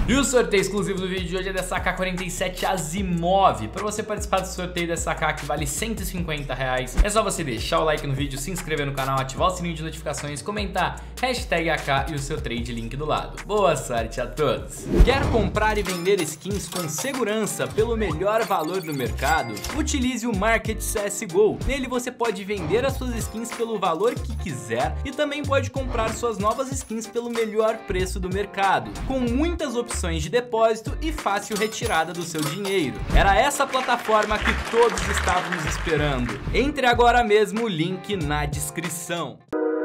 E o sorteio exclusivo do vídeo de hoje é dessa AK-47 Asimov. Para você participar do sorteio dessa AK que vale R$150, é só você deixar o like no vídeo, se inscrever no canal, ativar o sininho de notificações, comentar hashtag AK e o seu trade link do lado. Boa sorte a todos! Quer comprar e vender skins com segurança pelo melhor valor do mercado? Utilize o Market CSGO. Nele você pode vender as suas skins pelo valor que quiser e também pode comprar suas novas skins pelo melhor preço do mercado, com muitas opções de depósito e fácil retirada do seu dinheiro. Era essa plataforma que todos estávamos esperando. Entre agora mesmo, o link na descrição.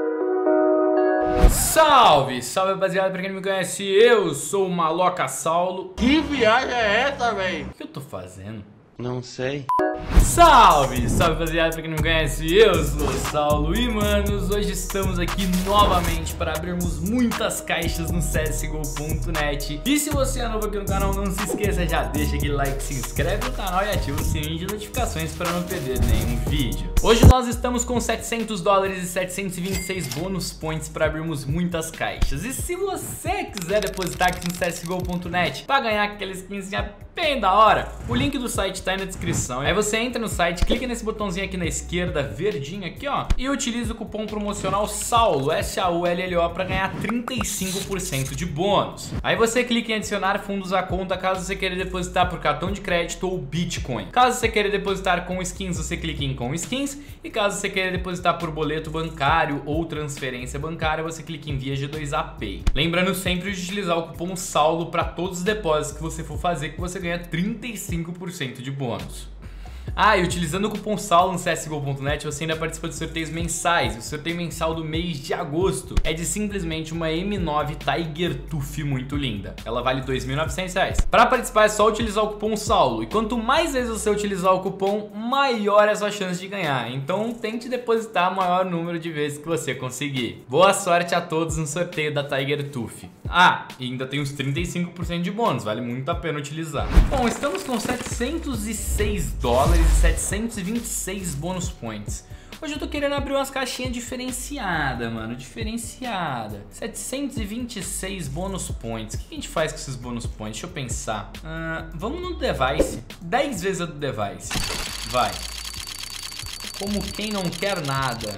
Salve, salve rapaziada, pra quem não me conhece, eu sou o Maloca Saulo. Que viagem é essa, velho? O que eu tô fazendo? Não sei. Salve, salve rapaziada, pra quem não me conhece, eu sou o Saulo e manos, hoje estamos aqui novamente para abrirmos muitas caixas no CSGO.net. E se você é novo aqui no canal, não se esqueça, já deixa aquele like, se inscreve no canal e ativa o sininho de notificações para não perder nenhum vídeo. Hoje nós estamos com $700 e 726 bônus points para abrirmos muitas caixas. E se você quiser depositar aqui no CSGO.net para ganhar aquela skinzinha bem da hora, o link do site tá aí na descrição. Aí você entra no site, clica nesse botãozinho aqui na esquerda, verdinho aqui, ó, e utiliza o cupom promocional SAULO, SAULLO, para ganhar 35% de bônus. Aí você clica em adicionar fundos à conta caso você queira depositar por cartão de crédito ou Bitcoin. Caso você queira depositar com skins, você clica em com skins, e caso você queira depositar por boleto bancário ou transferência bancária, você clica em via G2A Pay. Lembrando sempre de utilizar o cupom SAULO para todos os depósitos que você for fazer, que você ganha 35% de bônus. Ah, e utilizando o cupom SAULO no CSGO.net você ainda participa de sorteios mensais. O sorteio mensal do mês de agosto é de simplesmente uma M9 Tiger Tooth muito linda. Ela vale R$2.900. Para participar é só utilizar o cupom SAULO. E quanto mais vezes você utilizar o cupom, maior é a sua chance de ganhar. Então tente depositar o maior número de vezes que você conseguir. Boa sorte a todos no sorteio da Tiger Tooth. Ah, e ainda tem uns 35% de bônus, vale muito a pena utilizar. Bom, estamos com $706 e 726 bônus points. Hoje eu tô querendo abrir umas caixinhas diferenciadas, mano, diferenciada. 726 bônus points. O que a gente faz com esses bônus points? Deixa eu pensar. Vamos no device. 10 vezes a do device. Vai. Como quem não quer nada.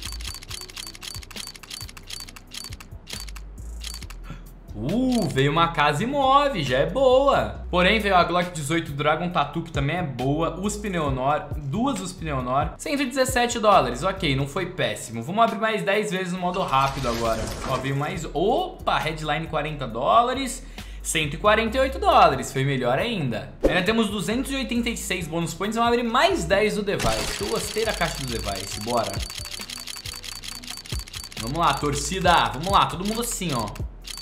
Veio uma Asimov, já é boa. Porém, veio a Glock 18 Dragon Tattoo, que também é boa. USP Neonor, duas USP Neonor. $117, ok, não foi péssimo. Vamos abrir mais 10 vezes no modo rápido agora. Ó, veio mais... Opa, Headline $40. $148, foi melhor ainda. Ainda temos 286 bônus points, vamos abrir mais 10 do device. Eu gostei da caixa do device, bora. Vamos lá, torcida, vamos lá, todo mundo assim, ó.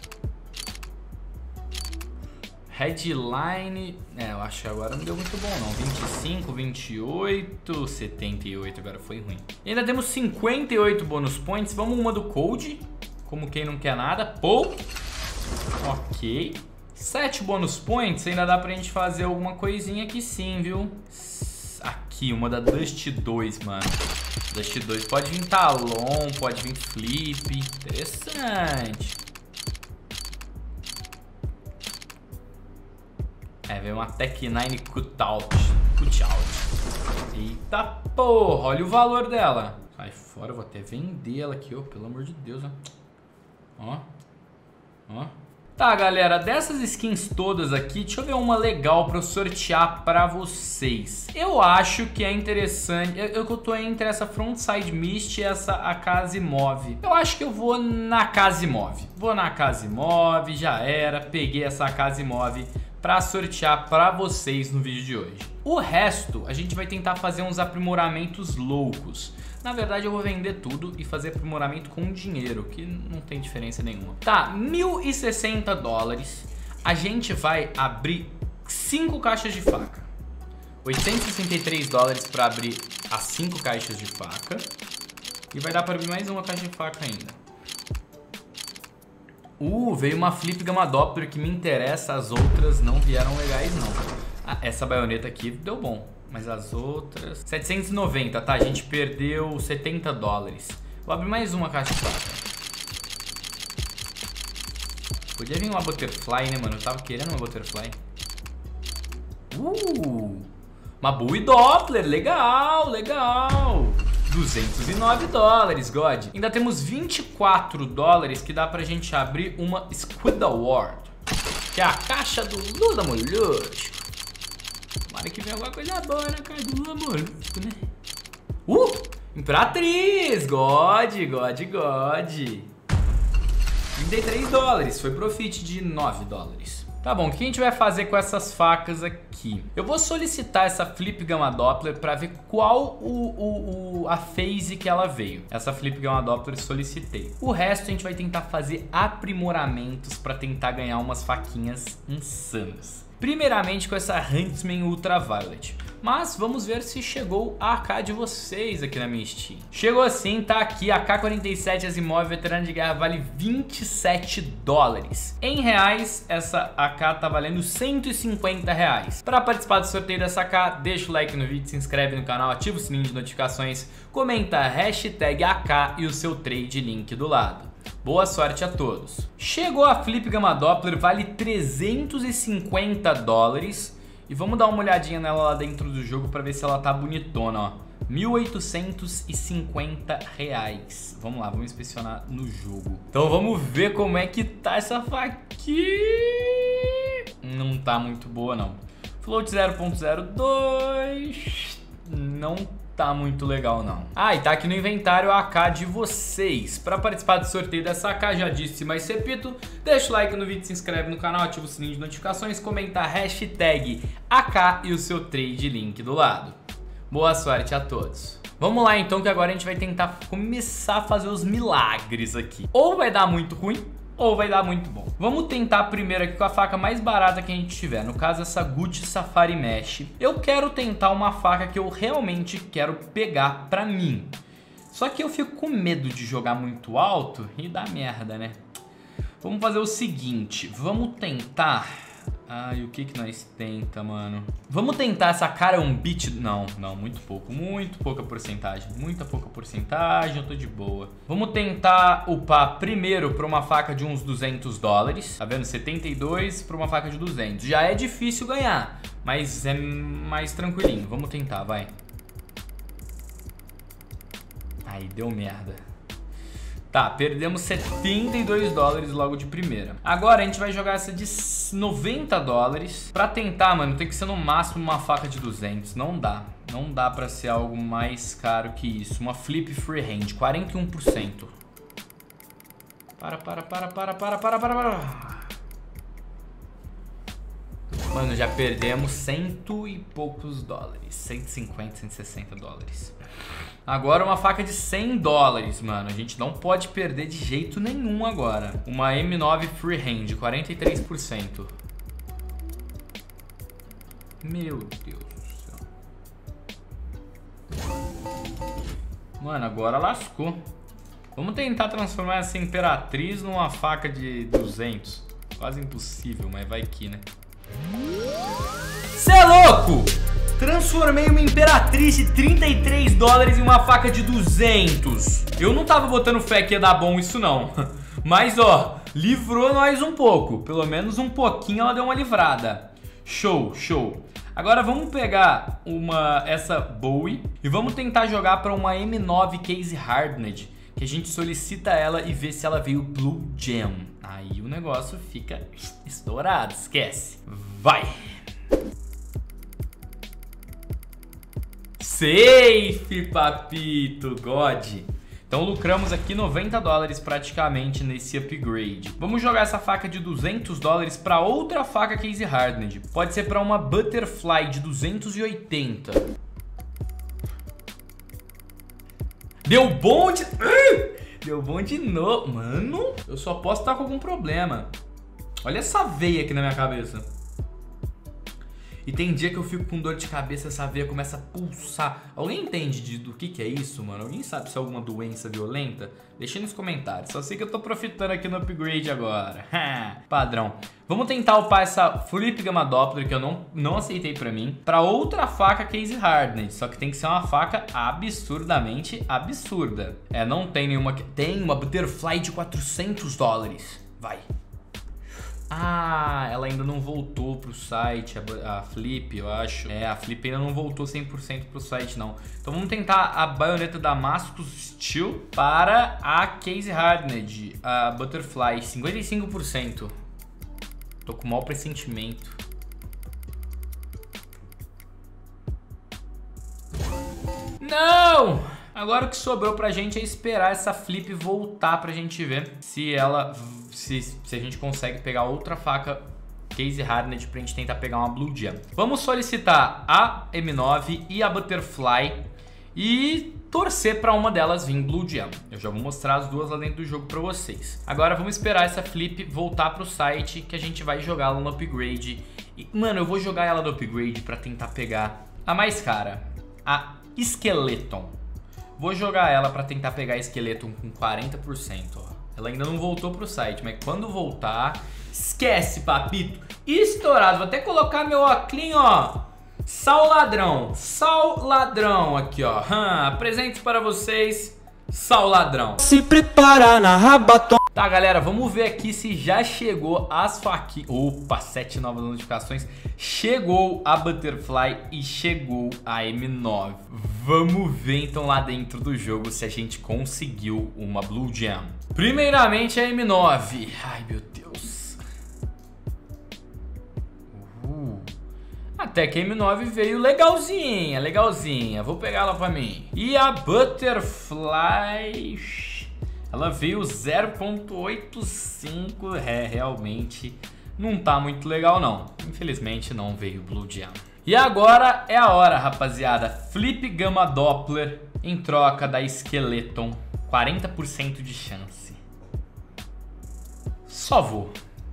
Headline, eu acho que agora não deu muito bom não, 25, 28, 78, agora foi ruim. E ainda temos 58 bônus points, vamos uma do Code, como quem não quer nada, pô, ok. 7 bônus points, ainda dá pra gente fazer alguma coisinha aqui sim, viu? Aqui, uma da Dust 2, mano. Dust 2, pode vir Talon, pode vir Flip, interessante. Veio uma Tech 9 Cutout. Eita porra, olha o valor dela. Sai fora, eu vou até vender ela aqui, ó, pelo amor de Deus, ó. Ó. Tá, galera, dessas skins todas aqui, deixa eu ver uma legal pra eu sortear pra vocês. Eu acho que é interessante, eu tô entre essa Frontside Mist e essa Asimov. Eu acho que eu vou na Asimov. Vou na Asimov, já era, peguei essa Asimov para sortear para vocês no vídeo de hoje. O resto a gente vai tentar fazer uns aprimoramentos loucos. Na verdade eu vou vender tudo e fazer aprimoramento com dinheiro, que não tem diferença nenhuma. Tá, $1.060. A gente vai abrir 5 caixas de faca. $863 para abrir as 5 caixas de faca. E vai dar para abrir mais uma caixa de faca ainda. Veio uma Flip Gamma Doppler que me interessa, as outras não vieram legais não. Essa baioneta aqui deu bom, mas as outras... 790, tá? A gente perdeu $70. Vou abrir mais uma caixa de faca. Podia vir uma Butterfly, né, mano? Eu tava querendo uma Butterfly. Uma Bowie Doppler, legal, legal. 209 dólares, God. Ainda temos 24 dólares que dá pra gente abrir uma Squidward, que é a caixa do Lula Molusco. Tomara que venha alguma coisa boa na cara do Lula Molusco, né? Imperatriz, God. 33 dólares, foi profit de 9 dólares. Tá bom, o que a gente vai fazer com essas facas aqui? Eu vou solicitar essa Flip Gamma Doppler pra ver qual a phase que ela veio. Essa Flip Gamma Doppler solicitei. O resto a gente vai tentar fazer aprimoramentos pra tentar ganhar umas faquinhas insanas. Primeiramente com essa Huntsman Ultraviolet. Mas vamos ver se chegou a AK de vocês aqui na minha Steam. Chegou sim, tá aqui. A AK-47 Asimov Veterano de Guerra vale 27 dólares. Em reais, essa AK tá valendo 150 reais. Para participar do sorteio dessa AK, deixa o like no vídeo, se inscreve no canal, ativa o sininho de notificações, comenta a hashtag AK e o seu trade link do lado. Boa sorte a todos. Chegou a Flip Gamma Doppler, vale 350 dólares. E vamos dar uma olhadinha nela lá dentro do jogo para ver se ela tá bonitona, ó. 1.850 reais. Vamos lá, vamos inspecionar no jogo. Então vamos ver como é que tá essa faquinha. Não tá muito boa, não. Float 0.02. Não tá muito legal, não. Ah, e tá aqui no inventário a AK de vocês. Para participar do sorteio dessa AK, já disse, mas repito, deixa o like no vídeo, se inscreve no canal, ativa o sininho de notificações, comenta a hashtag AK e o seu trade link do lado. Boa sorte a todos. Vamos lá então, que agora a gente vai tentar começar a fazer os milagres aqui. Ou vai dar muito ruim, ou vai dar muito bom. Vamos tentar primeiro aqui com a faca mais barata que a gente tiver. No caso, essa Gucci Safari Mesh. Eu quero tentar uma faca que eu realmente quero pegar pra mim. Só que eu fico com medo de jogar muito alto e dar merda, né? Vamos fazer o seguinte. Vamos tentar... Ai, o que nós tenta, mano? Vamos tentar essa Karambit. Não, muito pouca porcentagem. Muita pouca porcentagem, eu tô de boa. Vamos tentar upar primeiro pra uma faca de uns 200 dólares. Tá vendo? 72 pra uma faca de 200. Já é difícil ganhar, mas é mais tranquilinho. Vamos tentar, vai. Aí, deu merda. Tá, perdemos 72 dólares logo de primeira. Agora a gente vai jogar essa de 90 dólares. Pra tentar, mano, tem que ser no máximo uma faca de 200. Não dá. Não dá pra ser algo mais caro que isso. Uma Flip Freehand, 41%. Para. Mano, já perdemos cento e poucos dólares. 150, 160 dólares. Agora uma faca de 100 dólares, mano. A gente não pode perder de jeito nenhum agora. Uma M9 Freehand, 43%. Meu Deus do céu. Mano, agora lascou. Vamos tentar transformar essa Imperatriz numa faca de 200. Quase impossível, mas vai que, né? Cê é louco! Transformei uma Imperatriz de 33 dólares em uma faca de 200. Eu não tava botando fé que ia dar bom isso não. Mas ó, livrou nós um pouco. Pelo menos um pouquinho ela deu uma livrada. Show, show. Agora vamos pegar essa Bowie e vamos tentar jogar para uma M9 Case Hardened, que a gente solicita ela e vê se ela veio Blue Gem. Aí o negócio fica estourado, esquece. Vai! Safe, papito, God. Então lucramos aqui 90 dólares praticamente nesse upgrade. Vamos jogar essa faca de 200 dólares para outra faca Case Hardened. Pode ser para uma Butterfly de 280. Deu bom de... Deu bom de novo. Mano, eu só posso estar com algum problema. Olha essa veia aqui na minha cabeça. E tem dia que eu fico com dor de cabeça, essa veia começa a pulsar. Alguém entende do que é isso, mano? Alguém sabe se é alguma doença violenta? Deixa aí nos comentários. Só sei que eu tô profitando aqui no upgrade agora. Padrão. Vamos tentar upar essa Flip Gamma Doppler, que eu não aceitei pra mim, pra outra faca Case Hardened. Só que tem que ser uma faca absurdamente absurda. É, não tem nenhuma... Tem uma Butterfly de 400 dólares. Vai. Ah, ela ainda não voltou pro site, a Flip, eu acho. É, a Flip ainda não voltou 100% pro site, não. Então vamos tentar a baioneta Damascus Steel para a Casey Hardened, a Butterfly, 55%. Tô com mau pressentimento. Não! Agora o que sobrou pra gente é esperar essa Flip voltar pra gente ver se ela... Se a gente consegue pegar outra faca Casey Hardened pra gente tentar pegar uma Blue Gem. Vamos solicitar a M9 e a Butterfly e torcer pra uma delas vir Blue Gem. Eu já vou mostrar as duas lá dentro do jogo pra vocês. Agora vamos esperar essa Flip voltar pro site que a gente vai jogar ela no upgrade. E, mano, eu vou jogar ela no upgrade pra tentar pegar a mais cara, a Skeleton. Vou jogar ela pra tentar pegar a Skeleton com 40%, ó. Ela ainda não voltou pro site, mas quando voltar, esquece, papito. Estourado. Vou até colocar meu óculos, ó. Sal ladrão aqui, ó. Apresento para vocês, Sal ladrão. Se prepara na rabaton. Tá, galera, vamos ver aqui se já chegou as faquinhas. Opa, 7 novas notificações. Chegou a Butterfly e chegou a M9. Vamos ver então lá dentro do jogo se a gente conseguiu uma Blue Gem. Primeiramente a M9. Ai, meu Deus. Até que a M9 veio legalzinha, legalzinha. Vou pegar ela pra mim. E a Butterfly... ela veio 0.85, realmente não tá muito legal não. Infelizmente não veio Blue Gem. E agora é a hora, rapaziada. Flip Gamma Doppler em troca da Skeleton. 40% de chance. Só vou.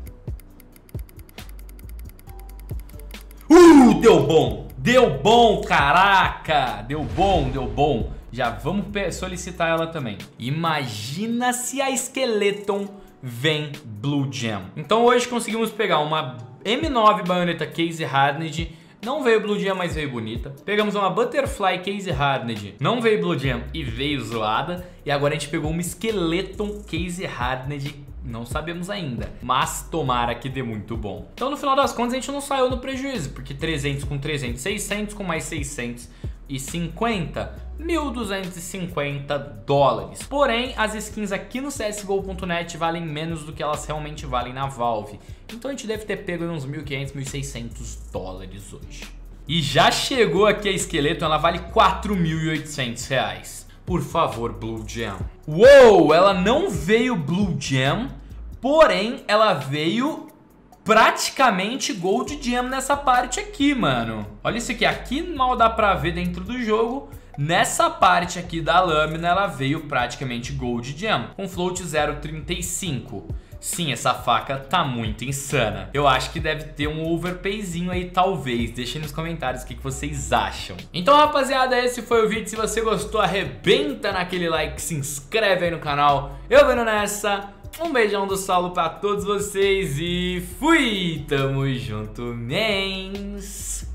Deu bom! Deu bom, caraca! Deu bom. Já vamos solicitar ela também. Imagina se a Skeleton vem Blue Gem. Então hoje conseguimos pegar uma M9 baioneta Casey Hardened. Não veio Blue Gem, mas veio bonita. Pegamos uma Butterfly Casey Hardened. Não veio Blue Gem e veio zoada. E agora a gente pegou uma Skeleton Casey Hardened. Não sabemos ainda, mas tomara que dê muito bom. Então no final das contas a gente não saiu no prejuízo, porque 300 com 300, 600 com mais 650, 1.250 dólares. Porém, as skins aqui no CSGO.net valem menos do que elas realmente valem na Valve. Então a gente deve ter pego uns 1.500, 1.600 dólares hoje. E já chegou aqui a Skeleton, ela vale 4.800 reais. Por favor, Blue Gem. Uou, ela não veio Blue Gem, porém ela veio praticamente Gold Gem nessa parte aqui, mano. Olha isso aqui, aqui mal dá pra ver dentro do jogo. Nessa parte aqui da lâmina ela veio praticamente Gold Gem, com float 0.35. Sim, essa faca tá muito insana. Eu acho que deve ter um overpayzinho aí, talvez. Deixem nos comentários o que vocês acham. Então, rapaziada, esse foi o vídeo. Se você gostou, arrebenta naquele like, se inscreve aí no canal. Eu vendo nessa. Um beijão do Saulo pra todos vocês e fui! Tamo junto, mens!